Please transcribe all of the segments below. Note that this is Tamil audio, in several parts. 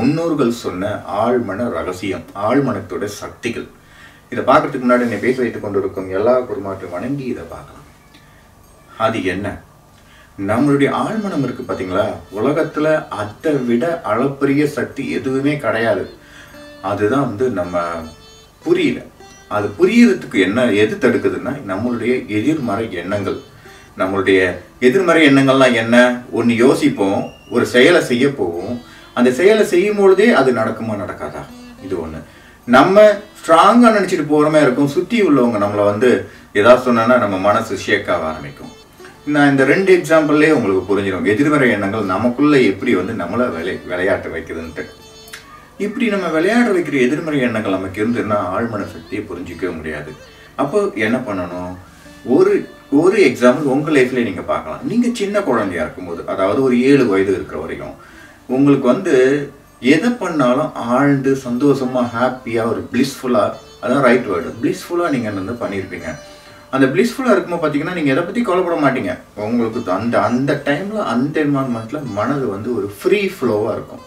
முன்னோர்கள் சொன்ன ஆழ்மன ரகசியம், ஆழ்மனத்தோட சக்திகள். இதை பார்க்கறதுக்கு முன்னாடி என்னை பேச வைத்துக் கொண்டிருக்கும் எல்லா குருமாற்றையும் வணங்கி இதை பார்க்கலாம். அது என்ன? நம்மளுடைய ஆழ்மனம் இருக்கு பார்த்தீங்களா, உலகத்துல அதை விட அளப்பரிய சக்தி எதுவுமே கிடையாது. அதுதான் நம்ம புரியல. அது புரியறதுக்கு எது தடுக்குதுன்னா நம்மளுடைய எதிர்மறை எண்ணங்கள். நம்மளுடைய எதிர்மறை எண்ணங்கள்லாம் என்ன? ஒன்று யோசிப்போம், ஒரு செயலை செய்ய போவோம், அந்த செயலை செய்யும் பொழுதே அது நடக்குமா நடக்காதா, இது ஒன்று. நம்ம ஸ்ட்ராங்காக நினச்சிட்டு போகிறோமே இருக்கும், சுற்றி உள்ளவங்க நம்மளை ஏதாவது சொன்னா நம்ம மனசு ஷேக் ஆக ஆரம்பிக்கும். நான் இந்த 2 எக்ஸாம்பிள்லேயே உங்களுக்கு புரிஞ்சிடும் எதிர்மறை எண்ணங்கள் நமக்குள்ளே எப்படி நம்மளை விளையாட்டு வைக்குதுன்ட்டு. இப்படி நம்ம விளையாட வைக்கிற எதிர்மறை எண்ணங்கள் நமக்கு இருந்துன்னா ஆழ்மன சக்தியை புரிஞ்சிக்கவே முடியாது. அப்போ என்ன பண்ணணும்? ஒரு எக்ஸாம்பிள் உங்கள் லைஃப்லேயே நீங்கள் பார்க்கலாம். நீங்கள் சின்ன குழந்தையா இருக்கும்போது, அதாவது ஒரு 7 வயது இருக்கிற வரைக்கும் உங்களுக்கு எதை பண்ணாலும் ஆழ்ந்து சந்தோஷமாக ஹாப்பியாக ஒரு பிளிஸ்ஃபுல்லாக, அதான் ரைட் வேர்டு, பிளிஸ்ஃபுல்லாக நீங்கள் பண்ணியிருப்பீங்க. அந்த பிளிஸ்ஃபுல்லாக இருக்கும்போது பார்த்தீங்கன்னா நீங்கள் எதை பற்றி கவலைப்பட மாட்டீங்க. உங்களுக்கு அந்த டைமில் அந்த என்வான்மெண்ட்டில் மனது ஒரு ஃப்ரீ ஃப்ளோவாக இருக்கும்.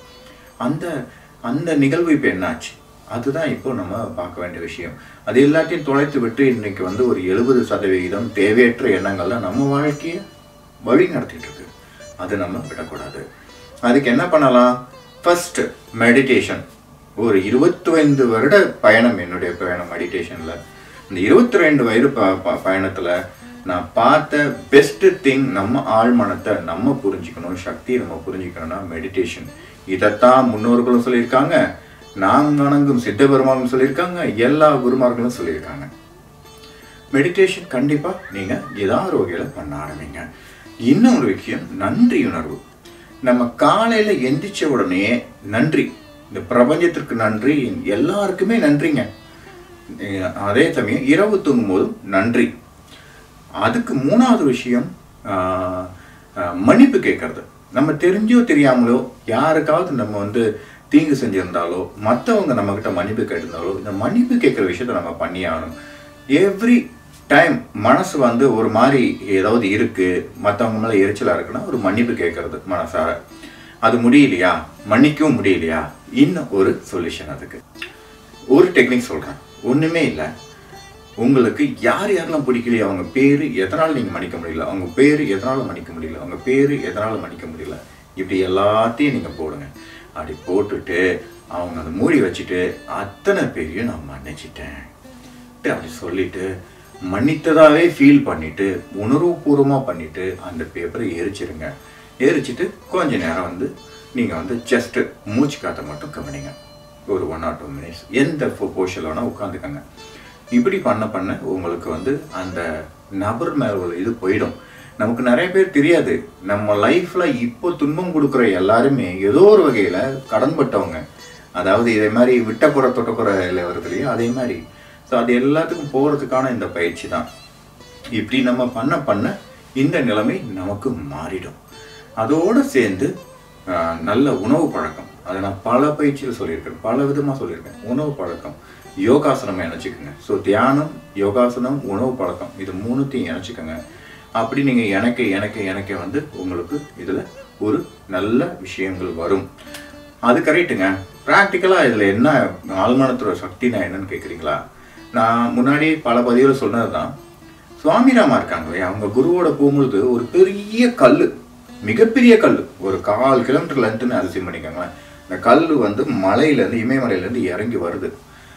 அந்த நிகழ்வு இப்போ என்னாச்சு? அதுதான் இப்போ நம்ம பார்க்க வேண்டிய விஷயம். அது எல்லாத்தையும் தொலைத்து விட்டு இன்னைக்கு ஒரு 70% தேவையற்ற எண்ணங்கள் தான் நம்ம வாழ்க்கையை வழி நடத்திட்டு இருக்கு. அது நம்ம விடக்கூடாது. அதுக்கு என்ன பண்ணலாம்? First meditation. ஒரு 25 வருட பயணம், என்னுடைய பயணம் மெடிடேஷனில். இந்த 22 வயது பயணத்தில் நான் பார்த்த பெஸ்ட் திங், நம்ம ஆழ்மனத்தை நம்ம புரிஞ்சுக்கணும், சக்தியை நம்ம புரிஞ்சுக்கணும்னா மெடிடேஷன். இதைத்தான் முன்னோர்களும் சொல்லியிருக்காங்க, நாம் வணங்கும் சித்த பெருமாளும் சொல்லியிருக்காங்க, எல்லா குருமார்களும் சொல்லியிருக்காங்க. மெடிடேஷன் கண்டிப்பாக நீங்கள் ஏதாவது ஒரு வகையில் பண்ண ஆரம்பிங்க. இன்னும் ஒரு விஷயம், நன்றி உணர்வு. நம்ம காலையில் எந்திரிச்ச உடனே நன்றி, இந்த பிரபஞ்சத்திற்கு நன்றி, எல்லாருக்குமே நன்றிங்க. அதே சமயம் இரவு தூங்கும் போதும் நன்றி. அதுக்கு 3வது விஷயம் மன்னிப்பு கேட்கறது. நம்ம தெரிஞ்சோ தெரியாமலோ யாருக்காவது நம்ம தீங்கு செஞ்சிருந்தாலோ, மற்றவங்க நம்மக்கிட்ட மன்னிப்பு கேட்டிருந்தாலோ, இந்த மன்னிப்பு கேட்குற விஷயத்த நம்ம பண்ணி ஆகணும். எவ்ரி டைம் மனசு ஒரு மாதிரி ஏதாவது இருக்குது, மற்றவங்க மேலே எரிச்சலாக இருக்குன்னா ஒரு மன்னிப்பு கேட்கறது மனசார. அது முடியலையா, மன்னிக்கவும் முடியலையா, இன்னும் ஒரு சொல்யூஷன். அதுக்கு ஒரு டெக்னிக் சொல்கிறேன். ஒன்றுமே இல்லை, உங்களுக்கு யார் யாரெல்லாம் பிடிக்கலையோ அவங்க பேர் எதனால் நீங்கள் மன்னிக்க முடியல, அவங்க பேர் எதனால் மன்னிக்க முடியல, அவங்க பேர் எதனால் மன்னிக்க முடியல, இப்படி எல்லாத்தையும் நீங்கள் போடுங்க. அப்படி போட்டுட்டு அவங்க அதை மூடி வச்சுட்டு அத்தனை பேரையும் நான் மன்னிச்சிட்டேன் அப்படி சொல்லிட்டு மன்னித்ததாகவே ஃபீல் பண்ணிவிட்டு உணர்வுபூர்வமாக பண்ணிவிட்டு அந்த பேப்பரை எரிச்சிருங்க. எரிச்சிட்டு கொஞ்ச நேரம் நீங்கள் ஜஸ்ட்டு மூச்சு காற்றை மட்டும் கவனிங்க. ஒரு 1 or 2 minutes எந்த போஷனில் வேணால் உட்காந்துக்கங்க. இப்படி பண்ண உங்களுக்கு அந்த நபர் மேலே உள்ள இது போயிடும். நமக்கு நிறைய பேர் தெரியாது, நம்ம லைஃப்பில் இப்போ துன்பம் கொடுக்குற எல்லாருமே ஏதோ ஒரு வகையில் கடன்பட்டவங்க. அதாவது இதே மாதிரி விட்டக்குறை தொட்டக்குறையில் வருது இல்லையா, அதே மாதிரி. ஸோ அது எல்லாத்துக்கும் போகிறதுக்கான இந்த பயிற்சி தான். இப்படி நம்ம பண்ண இந்த நிலைமை நமக்கு மாறிடும். அதோடு சேர்ந்து நல்ல உணவு பழக்கம். அதை நான் பல பயிற்சியில் சொல்லியிருக்கேன், பல விதமாக சொல்லியிருக்கேன். உணவு பழக்கம், யோகாசனம் இணைச்சிக்கோங்க. ஸோ தியானம், யோகாசனம், உணவு பழக்கம், இது 3த்தையும் இணைச்சிக்கோங்க. அப்படி நீங்கள் எனக்கு உங்களுக்கு இதில் ஒரு நல்ல விஷயங்கள் வரும். அது கரெக்டுங்க. ப்ராக்டிக்கலாக இதில் என்ன ஆழ்மனத்தோட சக்தினா என்னன்னு கேட்குறீங்களா? நான் முன்னாடி பல பதிவில் சொன்னது தான். சுவாமிராமா இருக்காங்களே, அவங்க குருவோட போகும்பொழுது ஒரு பெரிய கல், மிகப்பெரிய கல், ஒரு 1/4 கிலோமீட்டர் லென்த்துன்னு அதிசயம் பண்ணிக்கோங்களேன். இந்த கல் மலையிலேருந்து, இமயமலையிலேருந்து இறங்கி வருது.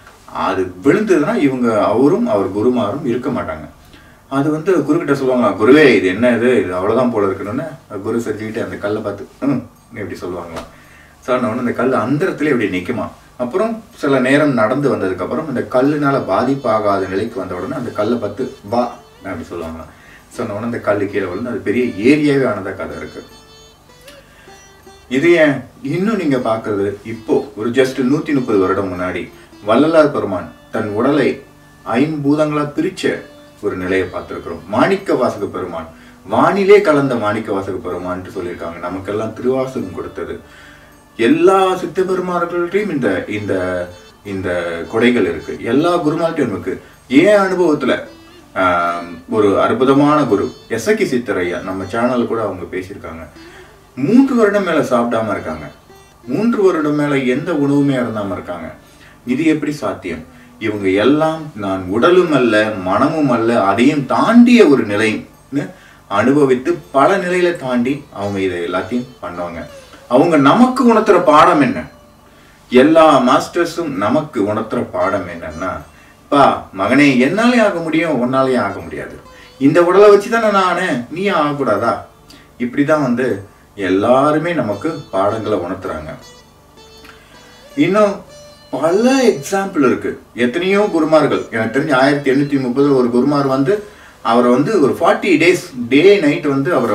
அது விழுந்ததுன்னா அவரும் அவர் குருமாரும் இருக்க மாட்டாங்க. அது குருக்கிட்ட சொல்லுவாங்க, குருவே இது என்ன இது அவ்வளோதான் போல இருக்கணும்னு. குரு செஞ்சுக்கிட்டு அந்த கல்லை பார்த்து இப்படி சொல்லுவாங்களாம். சொன்னோன்னு அந்த கல் அந்த இடத்துல இப்படி நிற்குமா. அப்புறம் சில நேரம் நடந்து வந்ததுக்கப்புறம் இந்த கல்லுனால பாதிப்பாகாத நிலைக்கு வந்த உடனே அந்த கல்லை பார்த்து வா அப்படி சொல்லுவாங்களாம். சொன்ன உடனே அந்த கல் கீழே விழுந்து அது பெரிய ஏரியாவே ஆனதா கதை இருக்கு. இது ஏன் இன்னும் நீங்க பார்க்கறது, இப்போ ஒரு ஜஸ்ட் 130 வருடம் முன்னாடி வள்ளலார் பெருமான் தன் உடலை 5 பூதங்களா பிரிச்ச ஒரு நிலையை பார்த்திருக்கிறோம். மாணிக்க வாசக பெருமான், வானிலே கலந்த மாணிக்க வாசக பெருமான்ட்டு சொல்லியிருக்காங்க. நமக்கெல்லாம் திருவாசகம் கொடுத்தது. எல்லா சித்த பெருமார்கள்ட்டையும் இந்த இந்த இந்த கொடைகள் இருக்கு. எல்லா குருமார்ட்டையும் இருக்கு. ஏன் அனுபவத்துல ஒரு அற்புதமான குரு எசக்கி சித்தரையா நம்ம சேனல் கூட அவங்க பேசியிருக்காங்க. 3 வருடம் மேல சாப்பிடாம இருக்காங்க. 3 வருடம் மேல எந்த உணவுமே அருந்தாம இருக்காங்க. இது எப்படி சாத்தியம்? இவங்க எல்லாம் நான் உடலும் அல்ல, மனமும் அல்ல, அதையும் தாண்டிய ஒரு நிலைன்னு அனுபவித்து பல நிலையில தாண்டி அவங்க இதை எல்லாத்தையும் பண்ணுவாங்க. அவங்க நமக்கு உணர்த்துற பாடம் என்ன? எல்லா மாஸ்டர்ஸும் நமக்கு உணர்த்துற பாடம் என்னன்னா, பா மகனே, என்னாலே ஆக முடியும், உன்னாலே ஆக முடியாது. இந்த உடலை வச்சுதானே நானு, நீ ஆகக்கூடாதா? இப்படிதான் எல்லாருமே நமக்கு பாடங்களை உணர்த்துறாங்க. இன்னும் பல எக்ஸாம்பிள் இருக்கு. எத்தனையோ குருமார்கள், எனக்கு தெரிஞ்சு 1830 ஒரு குருமார் அவரை ஒரு 40 days டே நைட் அவரை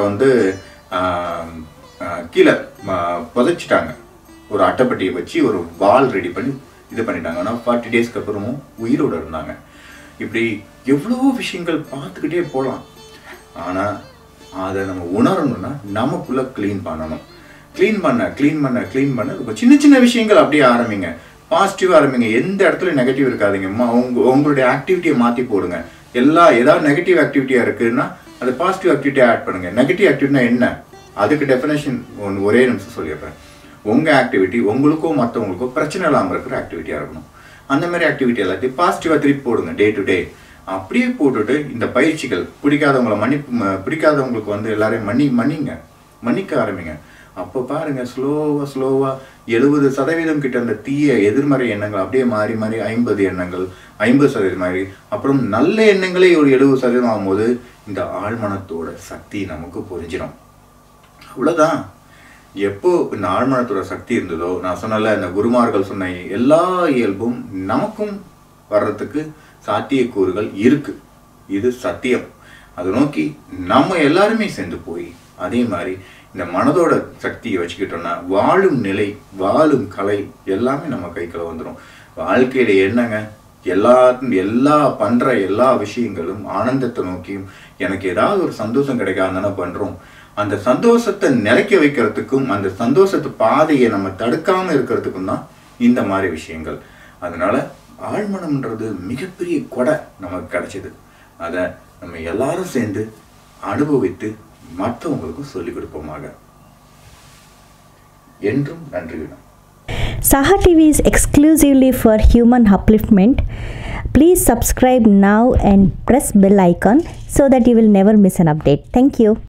கீழே புதைச்சிட்டாங்க. ஒரு அட்டைப்பட்டியை வச்சு ஒரு வால் ரெடி பண்ணி இது பண்ணிட்டாங்க. ஆனால் 40 daysக்கு அப்புறமும் உயிரோடு இருந்தாங்க. இப்படி எவ்வளவோ விஷயங்கள் பார்த்துக்கிட்டே போகலாம். ஆனால் அதை நம்ம உணரணும்னா நமக்குள்ள க்ளீன் பண்ணணும். க்ளீன் பண்ண சின்ன சின்ன விஷயங்கள் அப்படியே ஆரம்பிங்க. பாசிட்டிவாக ஆரம்பிங்க. எந்த இடத்துல நெகட்டிவ் இருக்காதுங்க. உங்களுடைய ஆக்டிவிட்டியை மாற்றி போடுங்க. ஏதாவது நெகட்டிவ் ஆக்டிவிட்டியாக இருக்குன்னா அது பாசிட்டிவ் ஆக்டிவிட்டியாக ஆட் பண்ணுங்க. நெகட்டிவ் ஆக்டிவிட்டினா என்ன? அதுக்கு டெஃபினேஷன் ஒரே நிமிஷம் சொல்லிடுறேன். உங்கள் ஆக்டிவிட்டி உங்களுக்கோ மற்றவங்களுக்கோ பிரச்சனை இல்லாமல் இருக்கிற ஆக்டிவிட்டியாக இருக்கணும். அந்த மாதிரி ஆக்டிவிட்டி எல்லாத்தையும் பாசிட்டிவாக திருப்பி போடுங்க. டே டு டே அப்படியே போட்டுட்டு இந்த பயிற்சிகள் பிடிக்காதவங்களுக்கு எல்லாரையும் மன்னிக்க ஆரம்பிங்க. அப்போ பாருங்க, ஸ்லோவா 70% கிட்ட அந்த தீய எதிர்மறை எண்ணங்கள் அப்படியே மாறி 50 எண்ணங்கள் 50% மாதிரி, அப்புறம் நல்ல எண்ணங்களே ஒரு 70% ஆகும்போது இந்த ஆழ்மனத்தோட சக்தி நமக்கு புரிஞ்சிடும். அவ்வளோதான். எப்போ இந்த ஆழ்மனத்தோட சக்தி இருந்ததோ, நான் சொன்னல இந்த குருமார்கள் சொன்ன எல்லா இயல்பும் நமக்கும் வர்றதுக்கு சாத்தியக்கூறுகள் இருக்கு. இது சத்தியம். அதை நோக்கி நம்ம எல்லாருமே சேர்ந்து போய் அதே மாதிரி இந்த மனதோட சக்தியை வச்சுக்கிட்டோம்னா வாழும் நிலை, வாழும் கலை எல்லாமே நம்ம கைக்குள்ள வந்துடும். வாழ்க்கையில என்னங்க, பண்ற எல்லா விஷயங்களும் ஆனந்தத்தை நோக்கியும், எனக்கு ஏதாவது ஒரு சந்தோஷம் கிடைக்காதுன்னு பண்றோம். அந்த சந்தோஷத்தை நிலைக்க வைக்கிறதுக்கும் அந்த சந்தோஷத்து பாதையை நம்ம தடுக்காம இருக்கிறதுக்கும் தான் இந்த மாதிரி விஷயங்கள். அதனால ஆழ்மனம்ன்றது மிகப்பெரிய கொடை நமக்கு கிடைச்சது. அதை நம்ம எல்லாரும் சேர்ந்து அனுபவித்து மற்றவங்களுக்கும் சொல்லிக் கொடுப்போமாக. என்றும் நன்றியுடன். Saha TV is exclusively for human upliftment. Please subscribe now and press bell icon so that you will never miss an update. Thank you.